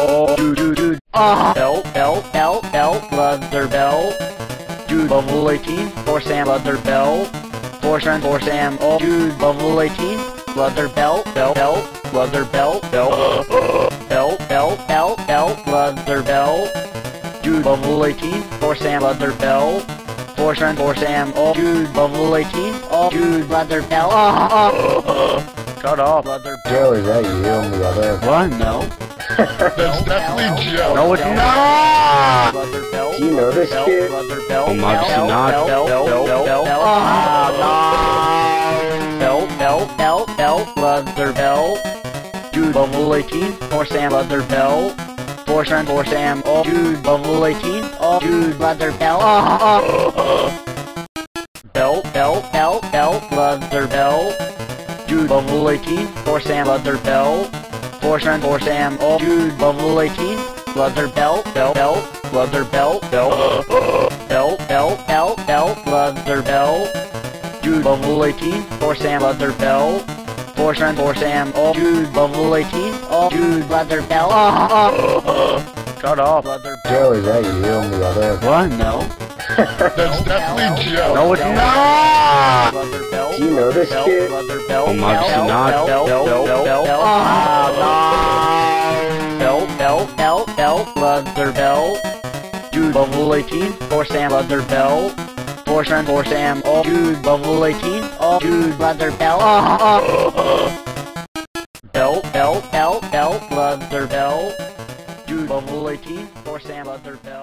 Dude, bell, leather bell. Dude, level 18, for Sam, leather bell. For Sam, dude, level 18, leather bell, leather bell, leather bell. Dude, level 18, for Sam, leather bell. For Sam, dude, level 18, dude, leather bell. Shut up, leather bell. Joe, is that you on the other? What? No. That's definitely Joe. No, it's not! Leather bell. Do you know this kid? Leather bell. Oh, obviously not. Leather bell. Dude, level 18, for Sam, leather bell. For Sam, dude, level 18, dude, leather bell. Leather bell. Dude, level 18, for Sam, leather bell. For Sam, dude, level 18, leather bell, leather bell, leather bell. Dude, level 18, for Sam, leather bell. For Sam, dude, level 18, dude, leather bell. Shut up, leather bell. Joe, is that you on the other? What? No. That's definitely Joe. No, it's not! Leather bell. Do you know this kid? Leather bell. Oh, obviously not. Leather bell. Dude, level 18, for Sam, leather bell. For Sam, dude, level 18, dude, leather bell. Leather bell. Dude, level 18, for Sam, leather bell.